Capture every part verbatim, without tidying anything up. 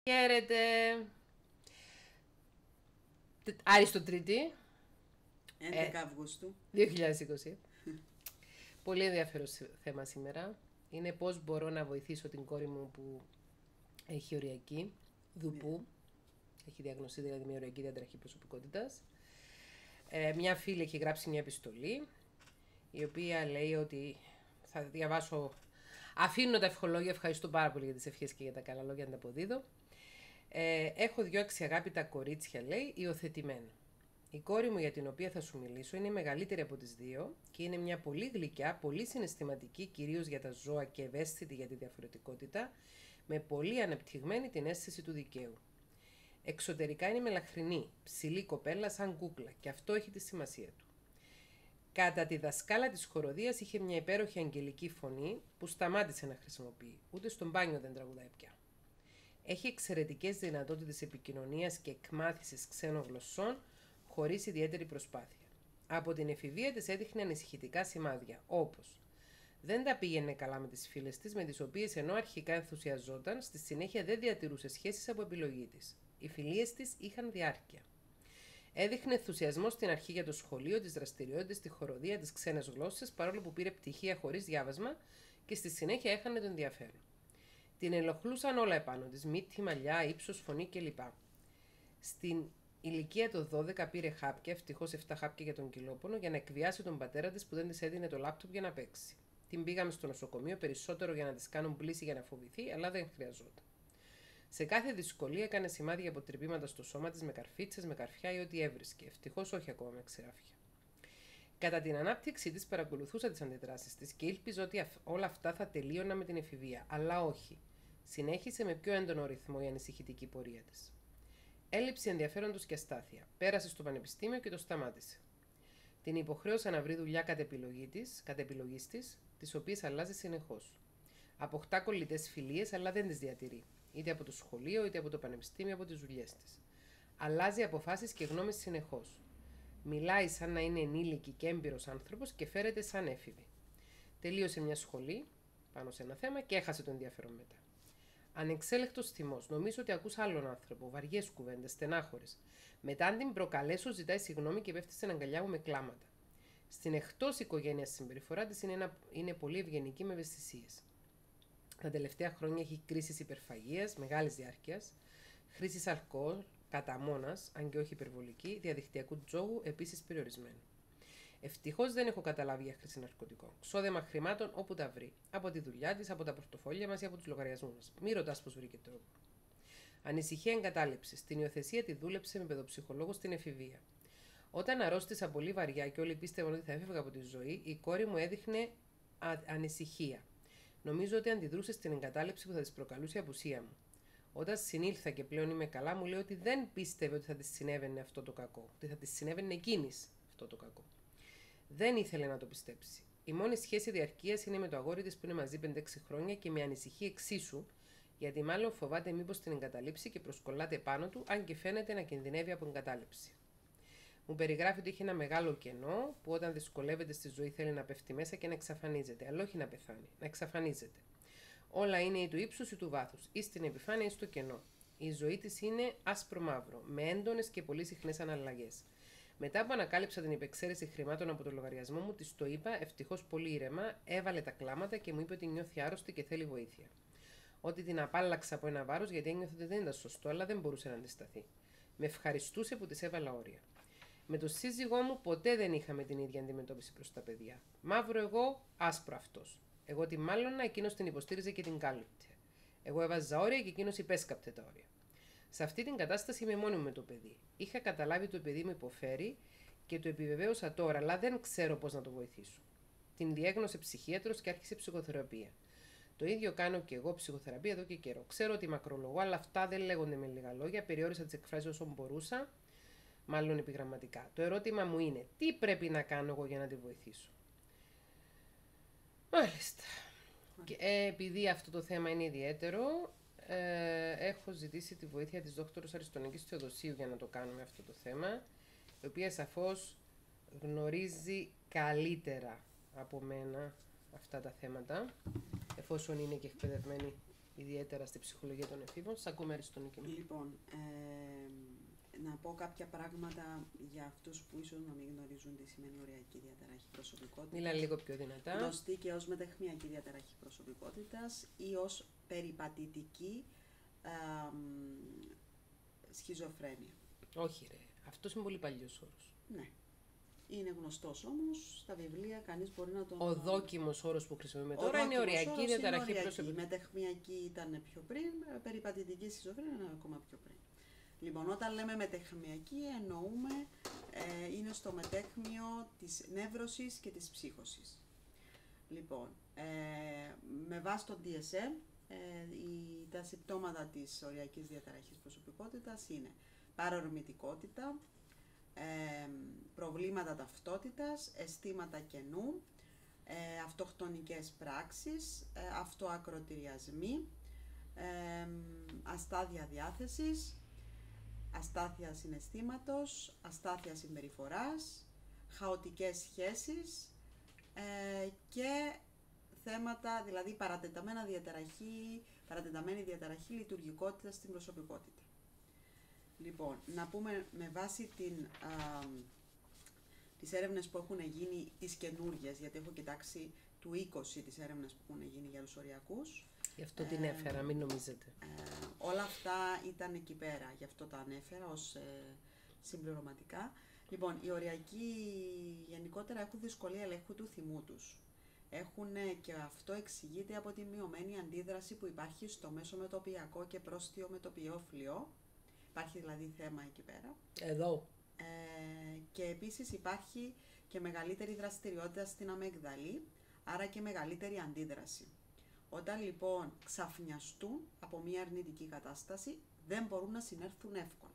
Χαίρετε. Άριστο Τρίτη. έντεκα Αυγούστου. δύο χιλιάδες είκοσι. Πολύ ενδιαφέρον θέμα σήμερα. Είναι πώς μπορώ να βοηθήσω την κόρη μου που έχει οριακή, δουπού. Yeah. Έχει διαγνωστεί δηλαδή μια οριακή διαταραχή προσωπικότητας. Ε, μια φίλη έχει γράψει μια επιστολή, η οποία λέει ότι θα διαβάσω. Αφήνω τα ευχολόγια, ευχαριστώ πάρα πολύ για τις ευχές και για τα καλά λόγια, να τα αποδίδω. Ε, έχω δυο αξιαγάπητα κορίτσια, λέει, υιοθετημένα. Η κόρη μου για την οποία θα σου μιλήσω είναι μεγαλύτερη από τις δύο και είναι μια πολύ γλυκιά, πολύ συναισθηματική, κυρίως για τα ζώα και ευαίσθητη για τη διαφορετικότητα, με πολύ ανεπτυγμένη την αίσθηση του δικαίου. Εξωτερικά είναι μελαχρινή, ψηλή κοπέλα σαν κούκλα και αυτό έχει τη σημασία του. Κατά τη δασκάλα της χοροδίας είχε μια υπέροχη αγγελική φωνή που σταμάτησε να χρησιμοποιεί, ούτε στον μπάνιο δεν τραγουδάει πια. Έχει εξαιρετικές δυνατότητες επικοινωνίας και εκμάθησης ξένων γλωσσών, χωρίς ιδιαίτερη προσπάθεια. Από την εφηβεία της έδειχνε ανησυχητικά σημάδια, όπως δεν τα πήγαινε καλά με τις φίλες της, με τις οποίες ενώ αρχικά ενθουσιαζόταν, στη συνέχεια δεν διατηρούσε σχέσεις από επιλογή της. Οι φιλίες της είχαν διάρκεια. Έδειχνε ενθουσιασμό στην αρχή για το σχολείο, τις δραστηριότητες, τη χοροδία, τις ξένες γλώσσες, παρόλο που πήρε πτυχία χωρίς διάβασμα και στη συνέχεια έχανε το ενδιαφέρον. Την ελοχλούσαν όλα επάνω της, μύτη, μαλλιά, ύψος, φωνή κλπ. Στην ηλικία των δώδεκα πήρε χάπια, ευτυχώς επτά χάπια για τον κυλόπονο, για να εκβιάσει τον πατέρα της που δεν της έδινε το λάπτοπ για να παίξει. Την πήγαμε στο νοσοκομείο περισσότερο για να της κάνουν πλήση για να φοβηθεί, αλλά δεν χρειαζόταν. Σε κάθε δυσκολία έκανε σημάδια αποτρυπήματα στο σώμα της με καρφίτσες, με καρφιά ή ό,τι έβρισκε. Ευτυχώς όχι ακόμα με ξεράφια. Κατά την ανάπτυξή της παρακολουθούσα τις αντιδράσεις της και ήλπιζα ότι όλα αυτά θα τελείωναν με την εφηβεία. Αλλά όχι. Συνέχισε με πιο έντονο ρυθμό η ανησυχητική πορεία της. Έλλειψη ενδιαφέροντος και αστάθεια. Πέρασε στο πανεπιστήμιο και το σταμάτησε. Την υποχρέωσα να βρει δουλειά κατ' επιλογή της, κατ' επιλογής της, τις οποίες αλλάζει συνεχώς. Αποκτά κολλητές φιλίες, αλλά δεν τις διατηρεί. Είτε από το σχολείο, είτε από το πανεπιστήμιο, από τις δουλειές της. Αλλάζει αποφάσεις και γνώμες συνεχώς. Μιλάει σαν να είναι ενήλικη και έμπειρος άνθρωπος και φέρεται σαν έφηβη. Τελείωσε μια σχολή πάνω σε ένα θέμα και έχασε το ενδιαφέρον μετά. Ανεξέλεκτος θυμός. Νομίζω ότι ακούς άλλον άνθρωπο. Βαριές κουβέντες, στενάχωρες. Μετά, αν την προκαλέσω, ζητάει συγγνώμη και πέφτει στην αγκαλιά μου με κλάματα. Στην εκτός οικογένειας συμπεριφορά της είναι, ένα, είναι πολύ ευγενική με ευαισθησίες. Τα τελευταία χρόνια έχει κρίσεις υπερφαγίας μεγάλης διάρκειας, χρήσης αλκοόλ κατά μόνας, αν και όχι υπερβολική, διαδικτυακού τζόγου επίσης περιορισμένου. Ευτυχώς δεν έχω καταλάβει για χρήση ναρκωτικών. Ξόδεμα χρημάτων όπου τα βρει. Από τη δουλειά της, από τα πορτοφόλια μας ή από τους λογαριασμούς μας. Μη ρωτάς πώς βρήκε τρόπο. Ανησυχία εγκατάλειψη. Στην υιοθεσία τη δούλεψε με παιδοψυχολόγο στην εφηβεία. Όταν αρρώστησα πολύ βαριά και όλοι πίστευαν ότι θα έφευγα από τη ζωή, η κόρη μου έδειχνε ανησυχία. Νομίζω ότι αντιδρούσε στην εγκατάλειψη που θα της προκαλούσε η απουσία μου. Όταν συνήλθα και πλέον είμαι καλά, μου λέει ότι δεν πίστευε ότι θα της συνέβαινε αυτό το κακό. Ότι θα της συνέβαινε εκείνης αυτό το κακό. Δεν ήθελε να το πιστέψει. Η μόνη σχέση διαρκείας είναι με το αγόρι της που είναι μαζί πέντε έξι χρόνια και με ανησυχεί εξίσου, γιατί μάλλον φοβάται μήπως την εγκαταλείψει και προσκολάται πάνω του, αν και φαίνεται να κινδυνεύει από εγκατάλειψη. Μου περιγράφει ότι έχει ένα μεγάλο κενό που όταν δυσκολεύεται στη ζωή θέλει να πέφτει μέσα και να εξαφανίζεται, αλλά όχι να πεθάνει, να εξαφανίζεται. Όλα είναι ή του ύψους ή του βάθους, ή στην επιφάνεια ή στο κενό. Η ζωή της είναι άσπρο-μαύρο, με έντονες και πολύ συχνές αναλλαγές. Μετά που ανακάλυψα την υπεξαίρεση χρημάτων από το λογαριασμό μου, της το είπα ευτυχώς πολύ ήρεμα, έβαλε τα κλάματα και μου είπε ότι νιώθει άρρωστη και θέλει βοήθεια. Ότι την απάλλαξα από ένα βάρος γιατί ένιωθε ότι δεν ήταν σωστό, αλλά δεν μπορούσε να αντισταθεί. Με ευχαριστούσε που της έβαλα όρια. Με τον σύζυγό μου ποτέ δεν είχαμε την ίδια αντιμετώπιση προς τα παιδιά. Μαύρο εγώ, άσπρο αυτός. Εγώ τη μάλωνα, εκείνος την υποστήριζε και την κάλυπτε. Εγώ έβαζα όρια και εκείνος υπέσκαπτε τα όρια. Σε αυτή την κατάσταση είμαι μόνη μου με το παιδί. Είχα καταλάβει ότι το παιδί μου υποφέρει και το επιβεβαίωσα τώρα, αλλά δεν ξέρω πώς να το βοηθήσω. Την διέγνωσε ψυχίατρος και άρχισε ψυχοθεραπεία. Το ίδιο κάνω και εγώ ψυχοθεραπεία εδώ και καιρό. Ξέρω ότι μακρολογώ, αλλά αυτά δεν λέγονται με λίγα λόγια. Περιόρισα τις εκφράσεις όσο μπορούσα, μάλλον επιγραμματικά. Το ερώτημα μου είναι, τι πρέπει να κάνω εγώ για να τη βοηθήσω. Μάλιστα. Και, ε, επειδή αυτό το θέμα είναι ιδιαίτερο, ε, έχω ζητήσει τη βοήθεια της δόκτωρος Αριστονίκης Θεοδοσίου για να το κάνουμε αυτό το θέμα, η οποία σαφώς γνωρίζει καλύτερα από μένα αυτά τα θέματα, εφόσον είναι και εκπαιδευμένη ιδιαίτερα στη ψυχολογία των εφήβων. Σας ακούμε, Αριστονίκη. Λοιπόν, ε, να πω κάποια πράγματα για αυτούς που ίσως να μην γνωρίζουν τι σημαίνει οριακή διαταραχή προσωπικότητας. Μίλα λίγο πιο δυνατά. Γνωστή και ως μετεχμιακή διαταραχή προσωπικότητας ή ως περιπατητική ε, σχιζοφρένεια. Όχι ρε, αυτός είναι πολύ παλιός όρος. Ναι. Είναι γνωστός όμως, στα βιβλία κανείς μπορεί να τον... Ο δόκιμος όρος που χρησιμοποιούμε τώρα είναι οριακή διαταραχή προσωπικότητας. Μετεχμιακή ήταν πιο πριν, περιπατητική σχιζοφρένεια είναι ακόμα πιο πριν. Λοιπόν, όταν λέμε μετεχμιακή εννοούμε, ε, είναι στο μετέχμιο της νεύρωσης και της ψύχωσης. Λοιπόν, ε, με βάση το ντι ες εμ, ε, η, τα συμπτώματα της οριακής διαταραχής προσωπικότητας είναι παρορμητικότητα, ε, προβλήματα ταυτότητας, αισθήματα κενού, ε, αυτοκτονικές πράξεις, ε, αυτοακροτηριασμοί, ε, αστάθεια διάθεσης, αστάθεια συναισθήματος, αστάθεια συμπεριφοράς, χαοτικές σχέσεις ε, και θέματα, δηλαδή παρατεταμένα διαταραχή, παρατεταμένη διαταραχή λειτουργικότητας στην προσωπικότητα. Λοιπόν, να πούμε με βάση την, α, τις έρευνες που έχουν γίνει, τις καινούργιες, γιατί έχω κοιτάξει του είκοσι τις έρευνες που έχουν γίνει για τους οριακούς. Γι' αυτό την ε, έφερα, μην νομίζετε. Ε, όλα αυτά ήταν εκεί πέρα, γι' αυτό τα ανέφερα ως ε, συμπληρωματικά. Λοιπόν, οι οριακοί γενικότερα έχουν δυσκολία ελέγχου του θυμού τους. Έχουν και αυτό εξηγείται από τη μειωμένη αντίδραση που υπάρχει στο μέσομετωπιακό και πρόστιο μετωπιαίο φλοιό. Υπάρχει δηλαδή θέμα εκεί πέρα. Εδώ. Ε, και επίσης υπάρχει και μεγαλύτερη δραστηριότητα στην αμέγδαλη, άρα και μεγαλύτερη αντίδραση. Όταν λοιπόν ξαφνιαστούν από μια αρνητική κατάσταση, δεν μπορούν να συνέρθουν εύκολα.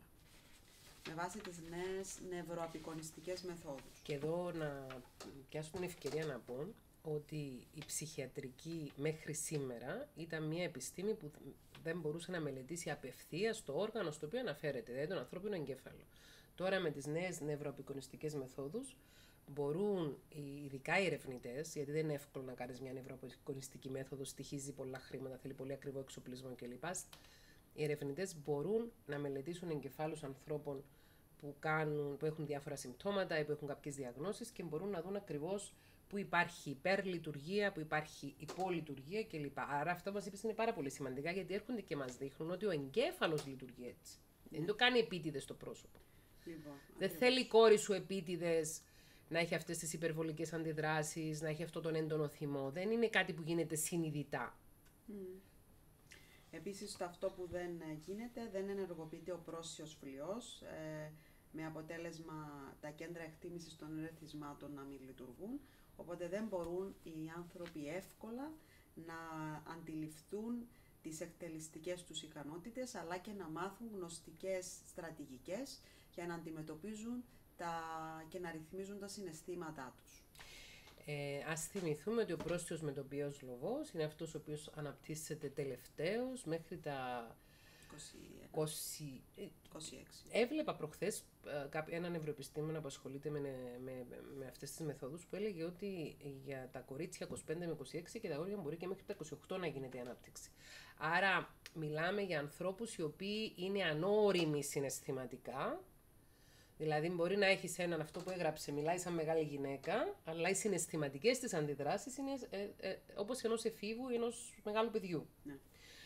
Με βάση τις νέες νευροαπεικονιστικές μεθόδους. Και εδώ να πιάσω την ευκαιρία να πω ότι η ψυχιατρική μέχρι σήμερα ήταν μια επιστήμη που δεν μπορούσε να μελετήσει απευθείας το όργανο στο οποίο αναφέρεται, δηλαδή τον ανθρώπινο εγκέφαλο. Τώρα με τις νέες νευροαπεικονιστικές μεθόδους μπορούν, ειδικά οι ερευνητές, γιατί δεν είναι εύκολο να κάνεις μια νευροαπεικονιστική μέθοδο, στοιχίζει πολλά χρήματα, θέλει πολύ ακριβό εξοπλισμό κλπ. Οι ερευνητές μπορούν να μελετήσουν εγκεφάλους ανθρώπων που, κάνουν, που έχουν διάφορα συμπτώματα ή που έχουν κάποιες διαγνώσεις και μπορούν να δουν ακριβώς που υπάρχει υπερλειτουργία, που υπάρχει υπολειτουργία κλπ. Άρα αυτό μας είπες είναι πάρα πολύ σημαντικά γιατί έρχονται και μας δείχνουν ότι ο εγκέφαλος λειτουργεί έτσι. Mm. Δεν το κάνει επίτηδες στο πρόσωπο. Λοιπόν, δεν θέλει η κόρη σου επίτηδες να έχει αυτές τις υπερβολικές αντιδράσεις, να έχει αυτό τον έντονο θυμό. Δεν είναι κάτι που γίνεται συνειδητά. Mm. Επίσης, το αυτό που δεν γίνεται, δεν ενεργοποιείται ο πρόσιος φλοιός, ε, με αποτέλεσμα τα κέντρα εκτίμησης των ερεθισμάτων να μην λειτουργούν, οπότε δεν μπορούν οι άνθρωποι εύκολα να αντιληφθούν τις εκτελεστικές τους ικανότητες, αλλά και να μάθουν γνωστικές στρατηγικές για να αντιμετωπίζουν τα, και να ρυθμίζουν τα συναισθήματά τους. Ε, ας θυμηθούμε ότι ο πρόστιος μετωπιαίος λογός είναι αυτός ο οποίος αναπτύσσεται τελευταίος μέχρι τα είκοσι, είκοσι έξι. Έβλεπα προχθές έναν νευροεπιστήμονα που ασχολείται με, με, με αυτές τις μεθόδους που έλεγε ότι για τα κορίτσια είκοσι πέντε με είκοσι έξι και τα αγόρια μπορεί και μέχρι τα είκοσι οκτώ να γίνεται η ανάπτυξη. Άρα μιλάμε για ανθρώπους οι οποίοι είναι ανώριμοι συναισθηματικά. Δηλαδή, μπορεί να έχει έναν αυτό που έγραψε, μιλάει σαν μεγάλη γυναίκα, αλλά οι συναισθηματικές της αντιδράσεις είναι ε, ε, όπως ενός εφήβου ή ενός μεγάλου παιδιού. Ναι.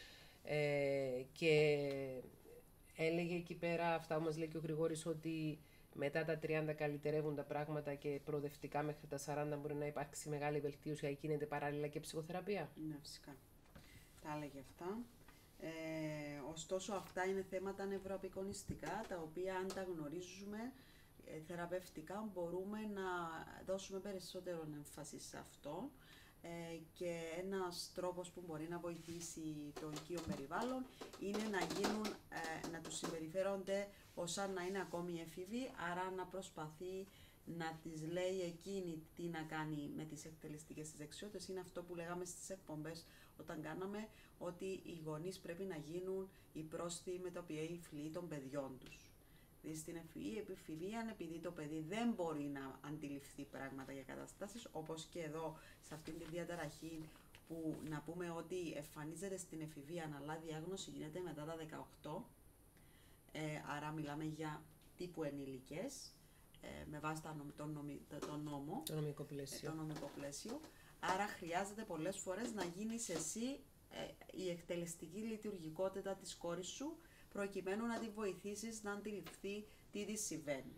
Ε, και έλεγε εκεί πέρα, αυτά που μας λέει και ο Γρηγόρης, ότι μετά τα τριάντα καλυτερεύουν τα πράγματα και προοδευτικά μέχρι τα σαράντα μπορεί να υπάρξει μεγάλη βελτίωση, αλλά γίνεται παράλληλα και ψυχοθεραπεία. Ναι, φυσικά. Τα έλεγε αυτά. Ε, ωστόσο αυτά είναι θέματα νευροαπεικονιστικά, τα οποία αν τα γνωρίζουμε ε, θεραπευτικά μπορούμε να δώσουμε περισσότερο έμφαση σε αυτό ε, και ένας τρόπος που μπορεί να βοηθήσει το οικείο περιβάλλον είναι να γίνουν, ε, να τους συμπεριφέρονται ως να είναι ακόμη εφηβοί, άρα να προσπαθεί να της λέει εκείνη τι να κάνει με τις εκτελεστικές της δεξιότητες. Είναι αυτό που λέγαμε στις εκπομπές όταν κάναμε, ότι οι γονείς πρέπει να γίνουν οι πρόσθετοι μετωπιαίοι φλοιοί των παιδιών τους. Δηλαδή στην εφηβεία, επειδή το παιδί δεν μπορεί να αντιληφθεί πράγματα για καταστάσεις, όπως και εδώ σε αυτήν τη διαταραχή που να πούμε ότι εμφανίζεται στην εφηβεία, αλλά διάγνωση γίνεται μετά τα δεκαοκτώ, ε, άρα μιλάμε για τύπου ενήλικες, ε, με βάση το, το, το νόμο, το νομικό πλαίσιο. Ε, το νομικό πλαίσιο. Άρα χρειάζεται πολλές φορές να γίνεις εσύ ε, η εκτελεστική λειτουργικότητα της κόρης σου, προκειμένου να τη βοηθήσεις να αντιληφθεί τι της συμβαίνει.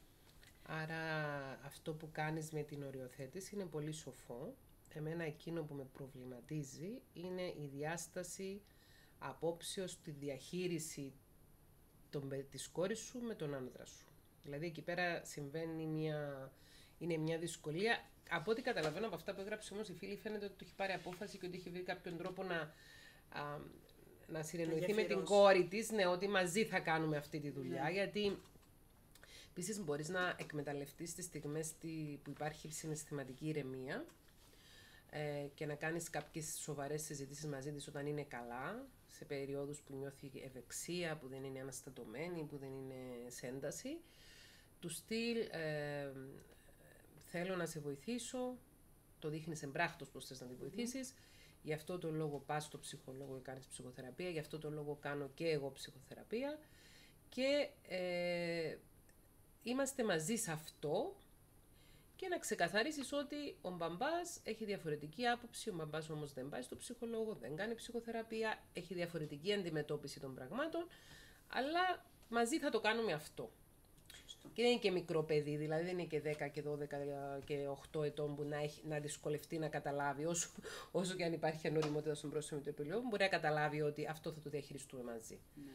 Άρα αυτό που κάνεις με την οριοθέτηση είναι πολύ σοφό. Εμένα εκείνο που με προβληματίζει είναι η διάσταση απόψεως στη διαχείριση των, της κόρης σου με τον άνδρα σου. Δηλαδή εκεί πέρα συμβαίνει μια, είναι μια δυσκολία. Από ό,τι καταλαβαίνω από αυτά που έγραψε όμως η φίλη, φαίνεται ότι το έχει πάρει απόφαση και ότι έχει βρει κάποιον τρόπο να, α, να συνεννοηθεί με την κόρη της, ναι, ότι μαζί θα κάνουμε αυτή τη δουλειά, ναι. Γιατί επίσης μπορείς να εκμεταλλευτείς τις στιγμές που υπάρχει συναισθηματική ηρεμία ε, και να κάνεις κάποιες σοβαρές συζητήσεις μαζί της όταν είναι καλά, σε περιόδους που νιώθει ευεξία, που δεν είναι αναστατωμένη, που δεν είναι σε ένταση, του στυλ ε, θέλω να σε βοηθήσω, το δείχνεις εμπράκτος πως θες να τη βοηθήσεις, mm. γι' αυτό το λόγο πας στο ψυχολόγο και κάνεις ψυχοθεραπεία, γι' αυτό το λόγο κάνω και εγώ ψυχοθεραπεία και ε, είμαστε μαζί σε αυτό και να ξεκαθαρίσεις ότι ο μπαμπάς έχει διαφορετική άποψη, ο μπαμπάς όμως δεν πάει στο ψυχολόγο, δεν κάνει ψυχοθεραπεία, έχει διαφορετική αντιμετώπιση των πραγμάτων, αλλά μαζί θα το κάνουμε αυτό. Σωστό. Και δεν είναι και μικρό παιδί, δηλαδή δεν είναι και δέκα και δώδεκα και οκτώ ετών που να, έχει, να δυσκολευτεί να καταλάβει, όσο, όσο και αν υπάρχει ανοριμότητα στον πρόσωπο του επιλογού, μπορεί να καταλάβει ότι αυτό θα το διαχειριστούμε μαζί. Ναι.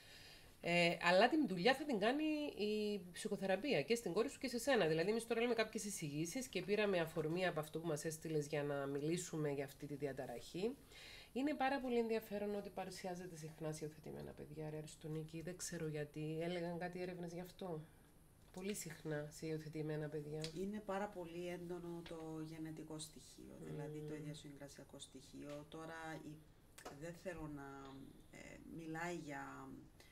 Ε, αλλά την δουλειά θα την κάνει η ψυχοθεραπεία και στην κόρη σου και σε σένα. Δηλαδή, εμείς τώρα λέμε κάποιες εισηγήσεις και πήραμε αφορμή από αυτό που μας έστειλες για να μιλήσουμε για αυτή τη διαταραχή. Είναι πάρα πολύ ενδιαφέρον ότι παρουσιάζεται συχνά σε υιοθετημένα παιδιά, ρε Αριστονίκη. Δεν ξέρω γιατί. Έλεγαν κάτι έρευνες γι' αυτό. Πολύ συχνά σε υιοθετημένα παιδιά. Είναι πάρα πολύ έντονο το γενετικό στοιχείο, mm. δηλαδή το ιδιοσυγκρασιακό στοιχείο. Τώρα δεν θέλω να ε, μιλάει για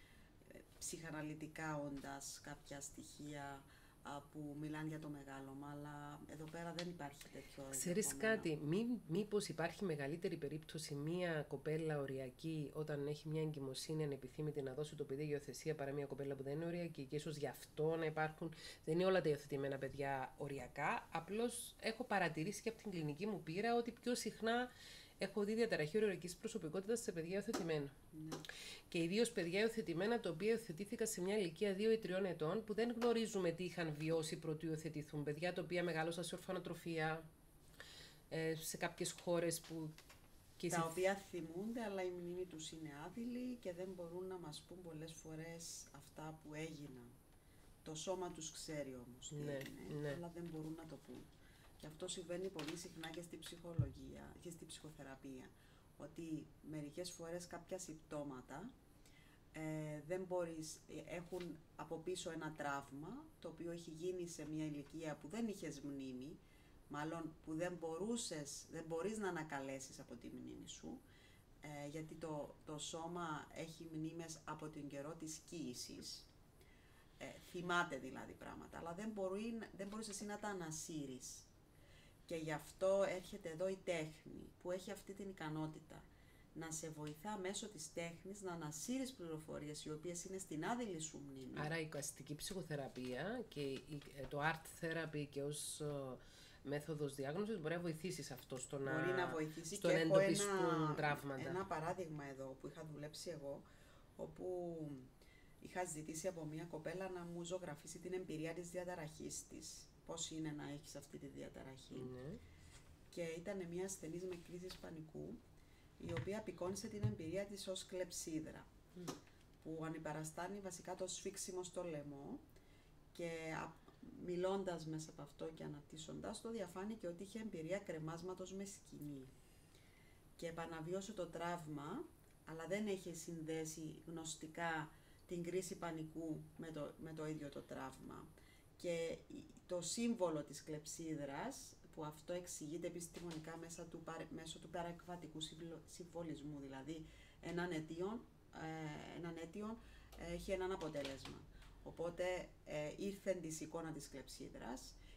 ψυχαναλυτικά όντας κάποια στοιχεία α, που μιλάνε για το μεγάλωμα, αλλά εδώ πέρα δεν υπάρχει τέτοιο. Ξέρεις κάτι, μη, μήπως υπάρχει μεγαλύτερη περίπτωση μία κοπέλα οριακή όταν έχει μια εγκυμοσύνη ανεπιθύμητη να δώσει το παιδί υιοθεσία παρά μία κοπέλα που δεν είναι οριακή και ίσως γι' αυτό να υπάρχουν, δεν είναι όλα τα υιοθετημένα παιδιά οριακά, απλώς έχω παρατηρήσει και από την κλινική μου πείρα ότι πιο συχνά έχω δει διαταραχή οριακής προσωπικότητας σε παιδιά υιοθετημένα. Ναι. Και ιδίως παιδιά υιοθετημένα, τα οποία υιοθετήθηκαν σε μια ηλικία δύο ή τριών ετών, που δεν γνωρίζουμε τι είχαν βιώσει πρωτού υιοθετηθούν. Παιδιά τα οποία μεγάλωσαν σε ορφανοτροφία, σε κάποιες χώρες που. Και τα οποία θυμούνται, αλλά η μνήμη τους είναι άδειλη και δεν μπορούν να μας πούν πολλές φορές αυτά που έγιναν. Το σώμα τους ξέρει όμως τι ναι, έγινε, ναι. αλλά δεν μπορούν να το πούν. Και αυτό συμβαίνει πολύ συχνά και στη ψυχολογία και στη ψυχοθεραπεία. Ότι μερικές φορές κάποια συμπτώματα ε, δεν μπορείς, έχουν από πίσω ένα τραύμα, το οποίο έχει γίνει σε μια ηλικία που δεν είχες μνήμη, μάλλον που δεν μπορούσες, δεν μπορείς να ανακαλέσεις από τη μνήμη σου, ε, γιατί το, το σώμα έχει μνήμες από τον καιρό της κύησης, ε, θυμάται δηλαδή πράγματα, αλλά δεν, μπορεί, δεν μπορείς εσύ να τα ανασύρεις. Και γι' αυτό έρχεται εδώ η τέχνη, που έχει αυτή την ικανότητα να σε βοηθά μέσω της τέχνης να ανασύρεις πληροφορίες οι οποίες είναι στην άδειλη σου μνήμη. Άρα η κλασική ψυχοθεραπεία και το art therapy και ως uh, μέθοδος διάγνωσης μπορεί να βοηθήσει σε αυτό, στο να, μπορεί να βοηθήσει. στο και να έχω εντοπιστούν ένα, τραύματα. Ένα παράδειγμα εδώ που είχα δουλέψει εγώ, όπου είχα ζητήσει από μια κοπέλα να μου ζωγραφίσει την εμπειρία της διαταραχής της. Πώς είναι να έχεις αυτή τη διαταραχή. Mm. Και ήταν μια ασθενής με κρίση πανικού, η οποία απεικόνισε την εμπειρία της ως κλεψίδρα, mm. που ανυπαραστάνει βασικά το σφίξιμο στο λαιμό και μιλώντας μέσα από αυτό και αναπτύσσοντας το, διαφάνηκε ότι είχε εμπειρία κρεμάσματος με σκηνή. Και επαναβίωσε το τραύμα, αλλά δεν έχει συνδέσει γνωστικά την κρίση πανικού με το, με το ίδιο το τραύμα. Και το σύμβολο της κλεψίδρας, που αυτό εξηγείται επιστημονικά μέσα του, μέσω του παρακβατικού συμβολισμού, δηλαδή έναν αίτιον, ε, έναν αίτιον ε, έχει έναν αποτέλεσμα. Οπότε ε, ήρθε της εικόνα της κλεψίδρας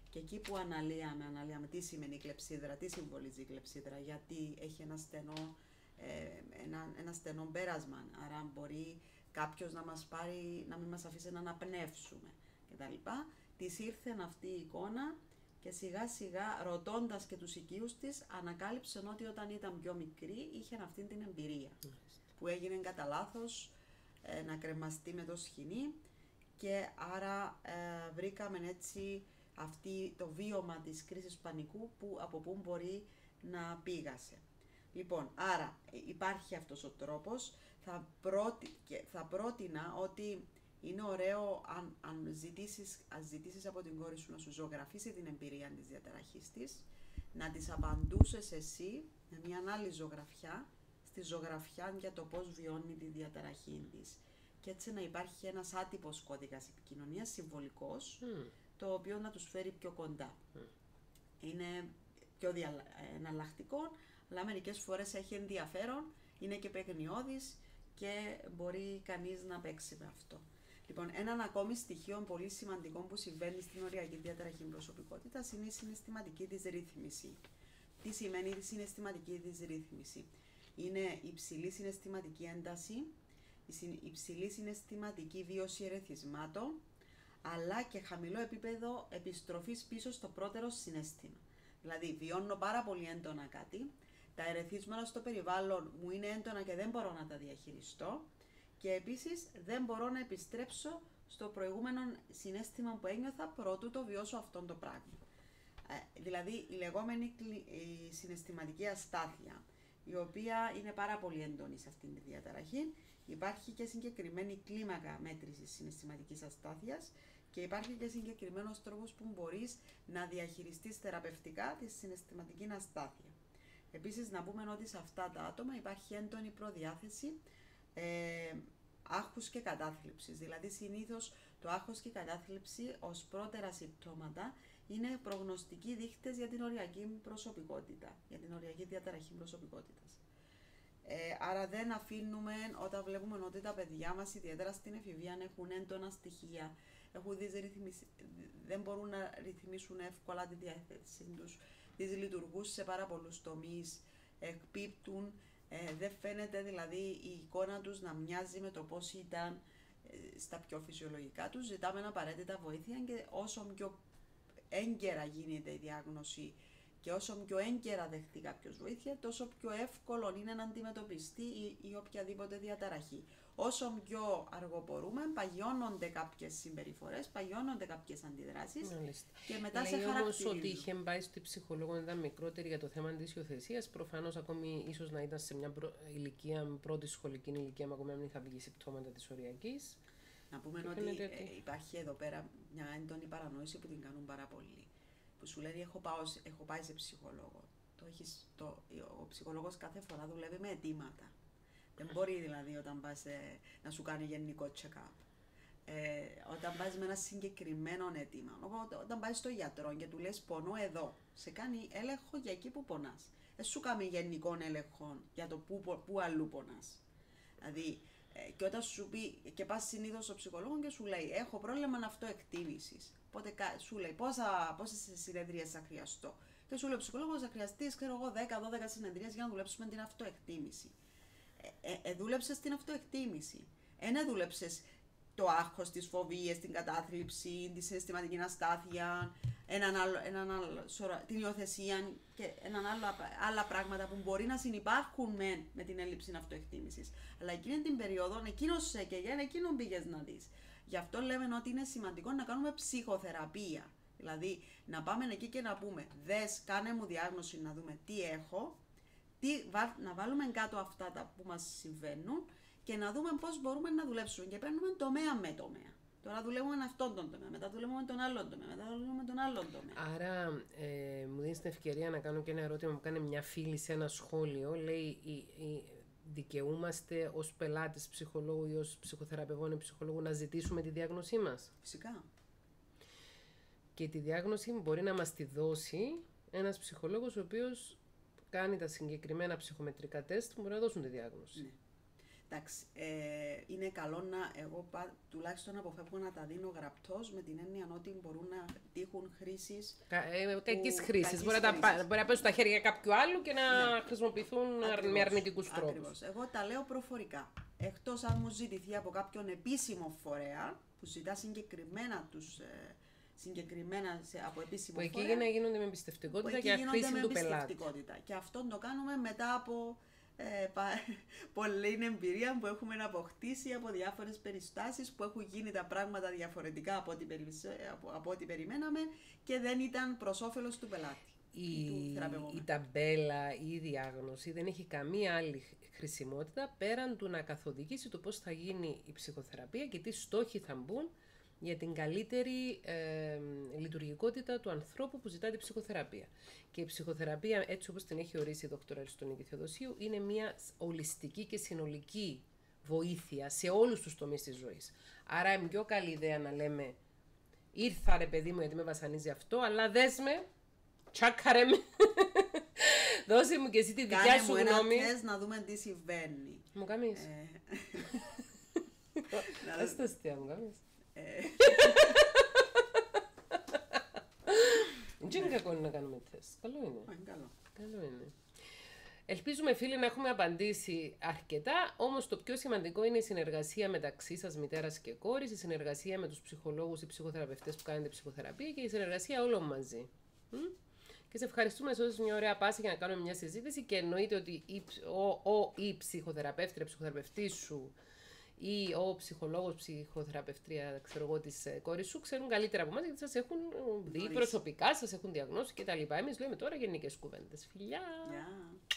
Και εκεί που αναλύαμε, αναλύαμε τι σημαίνει η κλεψίδρα, τι συμβολίζει η κλεψίδρα, γιατί έχει ένα στενό, ε, ένα, ένα στενό πέρασμα, άρα μπορεί κάποιος να μας πάρει, να μην μας αφήσει να αναπνεύσουμε κτλ. Της ήρθε αυτή η εικόνα και σιγά σιγά ρωτώντας και τους οικείους της ανακάλυψε ότι όταν ήταν πιο μικρή είχε αυτή την εμπειρία που έγινε κατά λάθος ε, να κρεμαστεί με το σχοινί και άρα ε, βρήκαμε έτσι αυτή το βίωμα της κρίσης πανικού που από πού μπορεί να πήγασε. Λοιπόν, άρα υπάρχει αυτός ο τρόπος, θα, πρώτη, και θα πρότεινα ότι είναι ωραίο αν, αν ζητήσεις, αν ζητήσεις από την κόρη σου να σου ζωγραφίσει την εμπειρία της διαταραχής της, να της απαντούσες εσύ με μια άλλη ζωγραφιά, στη ζωγραφιά για το πώς βιώνει τη διαταραχή της. Και έτσι να υπάρχει ένας άτυπος κώδικας επικοινωνίας, συμβολικός, mm. το οποίο να τους φέρει πιο κοντά. Mm. Είναι πιο δια, εναλλακτικό, αλλά μερικές φορές έχει ενδιαφέρον, είναι και παιγνιώδης και μπορεί κανείς να παίξει με αυτό. Λοιπόν, έναν ακόμη στοιχείο πολύ σημαντικό που συμβαίνει στην οριακή διαταραχή προσωπικότητας είναι η συναισθηματική της ρύθμιση. Τι σημαίνει η συναισθηματική της ρύθμιση? Είναι υψηλή συναισθηματική ένταση, υψηλή συναισθηματική βίωση ερεθισμάτων, αλλά και χαμηλό επίπεδο επιστροφής πίσω στο πρώτερο συναίσθημα. Δηλαδή, βιώνω πάρα πολύ έντονα κάτι, τα ερεθίσματα στο περιβάλλον μου είναι έντονα και δεν μπορώ να τα διαχειριστώ και επίσης δεν μπορώ να επιστρέψω στο προηγούμενο συναίσθημα που ένιωθα προτού το βιώσω αυτό το πράγμα. Ε, δηλαδή, η λεγόμενη η συναισθηματική αστάθεια, η οποία είναι πάρα πολύ έντονη σε αυτήν τη διαταραχή. Υπάρχει και συγκεκριμένη κλίμακα μέτρησης συναισθηματικής αστάθειας και υπάρχει και συγκεκριμένος τρόπος που μπορείς να διαχειριστείς θεραπευτικά τη συναισθηματική αστάθεια. Επίσης, να πούμε ότι σε αυτά τα άτομα υπάρχει έντονη προδιάθεση ε, άγχους και κατάθλιψης. Δηλαδή, συνήθως το άγχος και η κατάθλιψη ως πρώτερα συμπτώματα είναι προγνωστικοί δείχτες για την οριακή προσωπικότητα, για την οριακή διαταραχή προσωπικότητας. Ε, άρα δεν αφήνουμε, όταν βλέπουμε ότι τα παιδιά μας, ιδιαίτερα στην εφηβεία, έχουν έντονα στοιχεία, έχουν δεν μπορούν να ρυθμίσουν εύκολα τη διάθεση τους, τις λειτουργούν σε πάρα πολλούς τομείς, εκπίπτουν, ε, δεν φαίνεται δηλαδή η εικόνα τους να μοιάζει με το πώς ήταν ε, στα πιο φυσιολογικά τους. Ζητάμε απαραίτητα βοήθεια και όσο πιο έγκαιρα γίνεται η διάγνωση και όσο πιο έγκαιρα δεχτεί κάποιος βοήθεια, τόσο πιο εύκολο είναι να αντιμετωπιστεί η, η οποιαδήποτε διαταραχή. Όσο πιο αργοπορούμε, παγιώνονται κάποιες συμπεριφορές, παγιώνονται κάποιες αντιδράσεις και μετά Λέει σε χαρακτηρίζουν. Όμως ότι είχε πάει στη ψυχολόγο όταν ήταν μικρότερη για το θέμα της υιοθεσίας, προφανώς ακόμη ίσως να ήταν σε μια προ... ηλικία, πρώτη σχολική ηλικία, ακόμη να μην είχα βγει συμπτώματα της οριακής. Να πούμε ότι, ότι ε, υπάρχει εδώ πέρα μια έντονη παρανόηση που την κάνουν πάρα πολύ. Που σου λένε έχω, πάω, έχω πάει σε ψυχολόγο. Το έχεις, το, ο ψυχολόγος κάθε φορά δουλεύει με αιτήματα. Δεν μπορεί δηλαδή όταν πας ε, να σου κάνει γενικό check-up. Ε, όταν πας με ένα συγκεκριμένο αίτημα, όταν πας στο γιατρό και του λες πονώ εδώ, σε κάνει έλεγχο για εκεί που πονάς. Δεν σου κάνει γενικό έλεγχο για το που, που αλλού πονάς. Δηλαδή, ε, και όταν σου πει και πας συνήθως στο ψυχολόγο και σου λέει έχω πρόβλημα αυτοεκτίμησης. Οπότε σου λέει πόσα, πόσες συνεδρίες θα χρειαστώ. Και σου λέει ο ψυχολόγος θα χρειαστείς, ξέρω εγώ, δέκα δώδεκα συνεδρίες για να δουλέψουμε την αυτοεκτίμηση. Ε, ε, ε, δούλεψες την αυτοεκτίμηση. Ένα δούλεψες το άγχος, τις φοβίες, την κατάθλιψη, τη συναισθηματική αστάθεια, έναν άλλο, έναν άλλο, την υιοθεσία και έναν άλλο, άλλα πράγματα που μπορεί να συνυπάρχουν με, με την έλλειψη αυτοεκτίμησης. Αλλά εκείνη την περίοδο, εκείνος σε και για εκείνον πήγες να δεις. Γι' αυτό λέμε ότι είναι σημαντικό να κάνουμε ψυχοθεραπεία. Δηλαδή να πάμε εκεί και να πούμε δες, κάνε μου διάγνωση να δούμε τι έχω, τι, να βάλουμε κάτω αυτά τα που μας συμβαίνουν και να δούμε πώς μπορούμε να δουλέψουμε. Και παίρνουμε τομέα με τομέα. Τώρα δουλεύουμε αυτόν τον τομέα, μετά δουλεύουμε τον άλλον τομέα, μετά δουλεύουμε τον άλλον τομέα. Άρα ε, μου δίνεις την ευκαιρία να κάνω και ένα ερώτημα που κάνει μια φίλη σε ένα σχόλιο. Λέει, η, η, δικαιούμαστε ως πελάτες ψυχολόγου ή ως ψυχοθεραπευόμενοι ψυχολόγου να ζητήσουμε τη διάγνωσή μας? Φυσικά. Και τη διάγνωση μπορεί να μας τη δώσει ένας ψυχολόγος ο οποίος κάνει τα συγκεκριμένα ψυχομετρικά τεστ που μπορεί να δώσουν τη διάγνωση. Ναι. Εντάξει, ε, είναι καλό να, εγώ πα, τουλάχιστον αποφεύγω να τα δίνω γραπτός, με την έννοια ότι μπορούν να τύχουν χρήσεις. Ε, κακής χρήσης. Μπορεί, να μπορεί να πέσουν στα χέρια κάποιου άλλου και να ναι. χρησιμοποιηθούν ακριβώς, με αρνητικούς τρόπους. Ακριβώς. Εγώ τα λέω προφορικά. Εκτός αν μου ζητηθεί από κάποιον επίσημο φορέα που ζητά συγκεκριμένα τους. Ε, συγκεκριμένα σε, από επίσημο που φορέα. Που εκεί να γίνονται με εμπιστευτικότητα και χρήση του πελάτη. Και αυτό το κάνουμε μετά από ε, πα, πολλή εμπειρία που έχουμε αποκτήσει από διάφορες περιστάσεις που έχουν γίνει τα πράγματα διαφορετικά από ό,τι, περι, από, από ό,τι περιμέναμε και δεν ήταν προς όφελος του πελάτη. Η, η ταμπέλα ή η διάγνωση δεν έχει καμία άλλη χρησιμότητα πέραν του να καθοδηγήσει το πώς θα γίνει η ψυχοθεραπεία και τι στόχοι θα μπουν για την καλύτερη ε, λειτουργικότητα του ανθρώπου που ζητά την ψυχοθεραπεία. Και η ψυχοθεραπεία, έτσι όπως την έχει ορίσει η δόκτωρα Αριστονίκη Θεοδοσίου, είναι μια ολιστική και συνολική βοήθεια σε όλους τους τομείς της ζωής. Άρα είναι πιο καλή ιδέα να λέμε ήρθα ρε παιδί μου γιατί με βασανίζει αυτό, αλλά δες με, τσάκαρε με, δώσε μου και εσύ τη δικιά Κάνε σου μου γνώμη. Ένα τεστ να δούμε τι συμβαίνει. Μου κάνεις. Ε, Ας το αστεία μου κάνεις. Δεν είναι κακό να κάνουμε τεστ. Καλό είναι. Καλό. Καλό είναι. Ελπίζουμε φίλοι να έχουμε απαντήσει αρκετά, όμως το πιο σημαντικό είναι η συνεργασία μεταξύ σας μητέρας και κόρης, η συνεργασία με τους ψυχολόγους ή ψυχοθεραπευτές που κάνετε ψυχοθεραπεία και η συνεργασία όλων μαζί. Και σε ευχαριστούμε σε μια ωραία πάση για να κάνουμε μια συζήτηση και εννοείται ότι η, ο, ο, η ψυχοθεραπεύτρια, ψυχοθεραπευτής σου ή ο ψυχολόγος, ψυχοθεραπευτρία, ξέρω εγώ, της κόρης σου ξέρουν καλύτερα από εμάς γιατί σας έχουν δει προσωπικά, σας έχουν διαγνώσει κτλ. Εμείς λέμε τώρα γενικές κουβέντες. Φιλιά! Yeah.